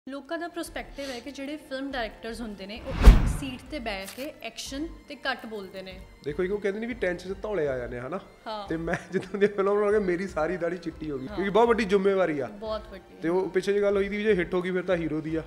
ਲੋਕਾਂ ਦਾ ਪਰਸਪੈਕਟਿਵ ਹੈ ਕਿ ਜਿਹੜੇ ਫਿਲਮ ਡਾਇਰੈਕਟਰਸ ਹੁੰਦੇ ਨੇ ਉਹ ਇੱਕ ਸੀਟ ਤੇ ਬੈਠ ਕੇ ਐਕਸ਼ਨ ਤੇ ਕੱਟ ਬੋਲਦੇ ਨੇ। ਦੇਖੋ ਇੱਕ ਉਹ ਕਹਿੰਦੇ ਨੇ ਵੀ ਟੈਂਸ਼ਨ 'ਚ ਧੌਲੇ ਆ ਜਾਂਦੇ ਹਨਾ। ਤੇ ਮੈਂ ਜਦੋਂ ਦੀ ਫਿਲਮ ਬਣਾ ਕੇ ਮੇਰੀ ਸਾਰੀ ਦਾੜੀ ਚਿੱਟੀ ਹੋ ਗਈ ਕਿਉਂਕਿ ਬਹੁਤ ਵੱਡੀ ਜ਼ਿੰਮੇਵਾਰੀ ਆ, ਬਹੁਤ ਵੱਡੀ। ਤੇ ਉਹ ਪਿੱਛੇ ਜਿਹੀ ਗੱਲ ਹੋਈ ਦੀ ਜੇ ਹਿੱਟ ਹੋ ਗਈ ਫਿਰ ਤਾਂ ਹੀਰੋ ਦੀ ਆ,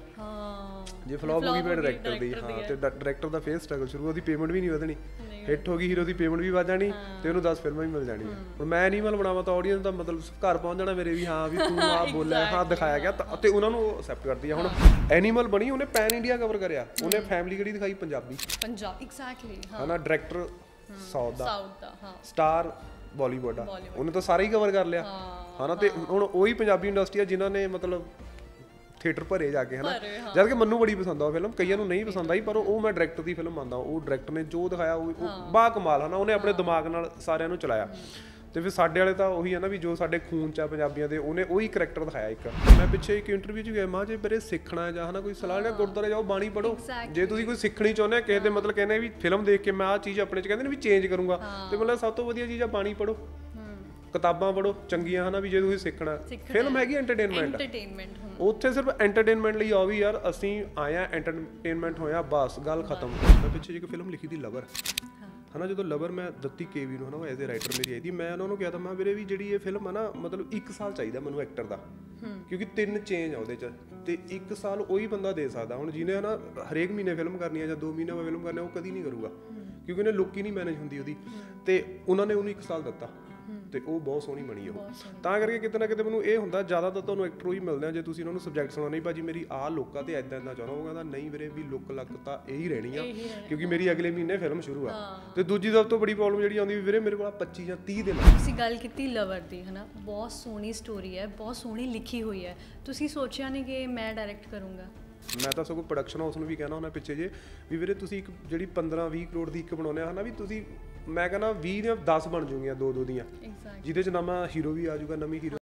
ਜੇ ਫਲॉप ਹੋ ਗਈ ਫਿਰ ਡਾਇਰੈਕਟਰ ਦੀ। ਹਾਂ ਤੇ ਡਾਇਰੈਕਟਰ ਦਾ ਫੇਸ ਸਟਰਗਲ ਸ਼ੁਰੂ, ਉਹਦੀ ਪੇਮੈਂਟ ਵੀ ਨਹੀਂ ਵਧਣੀ, ਹਿੱਟ ਹੋ ਗਈ ਹੀਰੋ ਦੀ ਪੇਮੈਂਟ ਵੀ ਵਧ ਜਾਣੀ ਤੇ ਉਹਨੂੰ 10 ਫਿਲਮਾਂ ਵੀ ਮਿਲ ਜਾਣੀਆਂ। ਹੁਣ ਮੈਂ ਐਨੀਮਲ ਬਣਾਵਾਂ ਤਾਂ ਆਡੀਅנס ਦਾ ਮਤਲਬ ਘਰ ਪਹੁੰਚ ਜਾਣਾ ਮੇਰੇ ਵੀ, ਹਾਂ ਵੀ ਤੂੰ ਆ ਬੋਲਿਆ, ਹਾਂ ਦਿਖਾਇਆ ਗਿਆ ਤੇ ਉਹਨਾਂ ਨੂੰ ਉਹ ਅਸੈਪਟ ਕਰਦੀ ਆ। ਹੁਣ ਐਨੀਮਲ ਬਣੀ, ਉਹਨੇ ਪੈਨ ਇੰਡੀਆ ਕਵਰ ਕਰਿਆ, ਉਹਨੇ ਫੈਮਿਲੀ ਕਿਹੜੀ ਦਿਖਾਈ, ਪੰਜਾਬੀ ਐਗਜ਼ੈਕਟਲੀ ਹਨਾ, ਡਾਇਰੈਕਟਰ ਸਾਊਥ ਦਾ, ਹਾਂ ਸਟਾਰ ਬਾਲੀਵੁੱਡ ਆ, ਉਹਨੇ ਤਾਂ ਸਾਰਾ ਹੀ ਕਵਰ ਕਰ ਲਿਆ ਹਨਾ। ਤੇ ਹੁਣ ਉਹੀ ਪੰਜਾਬੀ ਇੰਡਸਟਰੀ ਆ ਜਿਨ੍ਹਾਂ ਨੇ ਮਤਲਬ ਥੀਏਟਰ ਭਰੇ ਜਾ ਕੇ ਹਨਾ। ਜਦ ਕਿ ਮੈਨੂੰ ਬੜੀ ਪਸੰਦ ਆ ਉਹ ਫਿਲਮ, ਕਈਆਂ ਨੂੰ ਨਹੀਂ ਪਸੰਦ ਆਈ, ਪਰ ਉਹ ਮੈਂ ਡਾਇਰੈਕਟਰ ਦੀ ਫਿਲਮ ਮੰਨਦਾ। ਉਹ ਡਾਇਰੈਕਟਰ ਨੇ ਜੋ ਦਿਖਾਇਆ ਉਹ ਬਾ ਕਮਾਲ ਹਨਾ, ਉਹਨੇ ਆਪਣੇ ਦਿਮਾਗ ਨਾਲ ਸਾਰਿਆਂ ਨੂੰ ਚਲਾਇਆ। ਤੇ ਫਿਰ ਸਾਡੇ ਵਾਲੇ ਤਾਂ ਉਹੀ ਹੈ ਨਾ ਵੀ ਜੋ ਸਾਡੇ ਖੂਨ 'ਚ ਆ ਪੰਜਾਬੀਆਂ ਦੇ, ਉਹਨੇ ਉਹੀ ਕਰੈਕਟਰ ਦਿਖਾਇਆ ਇੱਕ। ਮੈਂ ਪਿੱਛੇ ਇੱਕ ਇੰਟਰਵਿਊ 'ਚ ਗਿਆ, ਮਾਂ ਜੇ ਮੇਰੇ ਸਿੱਖਣਾ ਜਾਂ ਹਨਾ ਕੋਈ ਸਲਾਹ ਲਿਆ, ਗੁਰਦੁਆਰੇ ਜਾਓ ਬਾਣੀ ਪੜ੍ਹੋ। ਜੇ ਤੁਸੀਂ ਕੋਈ ਸਿੱਖਣੀ ਚਾਹੁੰਦੇ ਆ ਕਿਸੇ ਦੇ ਮਤਲਬ ਕਹਿੰਦੇ ਵੀ ਫਿਲਮ ਦੇਖ ਕੇ ਮੈਂ ਆਹ ਚੀਜ਼ ਆਪਣੇ 'ਚ ਕਹਿੰਦੇ ਨੇ ਵੀ ਚੇਂਜ ਕਰੂੰਗਾ, ਤੇ ਮਤਲਬ ਸਭ ਤੋਂ ਵਧੀਆ ਚੀਜ਼ ਆ ਬਾਣੀ ਪੜ੍ਹੋ, ਕਿਤਾਬਾਂ ਪੜ੍ਹੋ ਚੰਗੀਆਂ ਹਨਾ। ਵੀ ਜੇ ਤੁਸੀਂ ਸਿੱਖਣਾ, ਫਿਲਮ ਹੈਗੀ ਐਂਟਰਟੇਨਮੈਂਟ, ਉੱਥੇ ਸਿਰਫ ਐਂਟਰਟੇਨਮੈਂਟ ਲਈ ਆਓ ਵੀ ਯਾਰ ਅਸੀਂ ਆਏ ਆ ਐਂਟਰਟੇਨਮੈਂਟ ਹੋਇਆ ਬਸ, ਗੱਲ ਖਤਮ। ਮੈਂ ਪਿੱਛੇ ਇੱਕ ਫਿਲਮ ਲਿਖੀ ਦੀ ਲਵਰ ਹਨਾ, ਜਦੋਂ ਲਵਰ ਮੈਂ ਦਿੱਤੀ ਕੇਵੀ ਨੂੰ ਹਨਾ, ਉਹ ਐਜ਼ ਏ ਰਾਈਟਰ ਮੇਰੀ ਆਈ ਦੀ, ਮੈਂ ਉਹਨਾਂ ਨੂੰ ਕਿਹਾ ਤਾਂ ਮੈਂ ਵੀਰੇ ਵੀ ਜਿਹੜੀ ਇਹ ਫਿਲਮ ਆ ਨਾ ਮਤਲਬ 1 ਸਾਲ ਚਾਹੀਦਾ ਮੈਨੂੰ ਐਕਟਰ ਦਾ, ਕਿਉਂਕਿ 3 ਚੇਂਜ ਆ ਉਹਦੇ 'ਚ, ਤੇ 1 ਸਾਲ ਉਹੀ ਬੰਦਾ ਦੇ ਸਕਦਾ। ਹੁਣ ਜਿਹਨੇ ਹਨਾ ਹਰੇਕ ਮਹੀਨੇ ਫਿਲਮ ਕਰਨੀ ਆ ਜਾਂ 2 ਮਹੀਨੇ ਬਾਅਦ ਫਿਲਮ ਕਰਨੀ ਆ, ਉਹ ਕਦੀ ਨਹੀਂ ਕਰੂਗਾ ਕਿਉਂਕਿ ਉਹਨੇ ਲੁੱਕ ਹੀ ਨਹੀਂ ਮੈਨੇਜ ਹੁੰਦੀ ਉਹਦੀ, ਤੇ ਉਹਨਾਂ ਨੇ ਉਹਨੂੰ 1 ਸਾਲ ਦਿੱਤਾ ਤੇ ਉਹ ਬਹੁਤ ਸੋਹਣੀ ਬਣੀ ਉਹ। ਤਾਂ ਕਰਕੇ ਕਿਤੇ ਨਾ ਕਿਤੇ ਮੈਨੂੰ ਇਹ ਹੁੰਦਾ ਜ਼ਿਆਦਾਤਰ ਤੁਹਾਨੂੰ ਐਕਟਰ ਹੀ ਮਿਲਦੇ ਆ ਜੇ ਤੁਸੀਂ ਉਹਨਾਂ ਨੂੰ ਸਬਜੈਕਟ ਸੁਣਾਉਣਾ, ਨਹੀਂ ਭਾਜੀ ਮੇਰੀ ਆਹ ਲੁੱਕ ਆ ਤੇ ਇੱਦਾਂ ਚਾਹੁੰਦਾ, ਉਹ ਕਹਿੰਦਾ ਨਹੀਂ ਵੀਰੇ ਵੀ ਲੁੱਕ ਲੱਕ ਤਾਂ ਇਹੀ ਰਹਿਣੀ ਆ ਕਿਉਂਕਿ ਮੇਰੀ ਅਗਲੇ ਮਹੀਨੇ ਫਿਲਮ ਸ਼ੁਰੂ ਆ। ਤੇ ਦੂਜੀ ਸਭ ਤੋਂ ਬੜੀ ਪ੍ਰੋਬਲਮ ਜਿਹੜੀ ਆਉਂਦੀ ਵੀ ਵੀਰੇ ਮੇਰੇ ਕੋਲ 25 ਜਾਂ 30 ਦਿਨ। ਤੁਸੀਂ ਗੱਲ ਕੀਤੀ ਲਵਰ ਦੀ ਹਨਾ, ਬਹੁਤ ਸੋਹਣੀ ਸਟੋਰੀ ਹੈ, ਬਹੁਤ ਸੋਹਣੀ ਲਿਖੀ ਹੋਈ ਹੈ, ਤੁਸੀਂ ਸੋਚਿਆ ਨਹੀਂ ਕਿ ਮੈਂ ਡਾਇਰੈਕਟ ਕਰੂੰਗਾ? ਮੈਂ ਤਾਂ ਸਗੋਂ ਪ੍ਰੋਡਕਸ਼ਨ ਹਾਊਸ ਨੂੰ ਵੀ ਕਹਿਣਾ ਹੁੰਦਾ ਪਿੱਛੇ ਜੇ ਵੀ ਵੀਰੇ ਤੁਸੀਂ ਇੱਕ ਜਿਹੜੀ 15-20 ਕਰੋੜ ਦੀ ਇੱਕ ਬਣਾਉਂਦੇ ਆ ਹਨਾ, ਵੀ ਤੁਸੀਂ ਮੈਂ ਕਹਿੰਦਾ 20 ਜਾਂ 10 ਬਣ ਜੂਗੀਆਂ 2-2 ਦੀਆਂ, ਜਿਹਦੇ 'ਚ ਨਵਾਂ ਹੀਰੋ ਵੀ ਆ ਜਾਊਗਾ, ਨਵੀਂ ਹੀਰੋ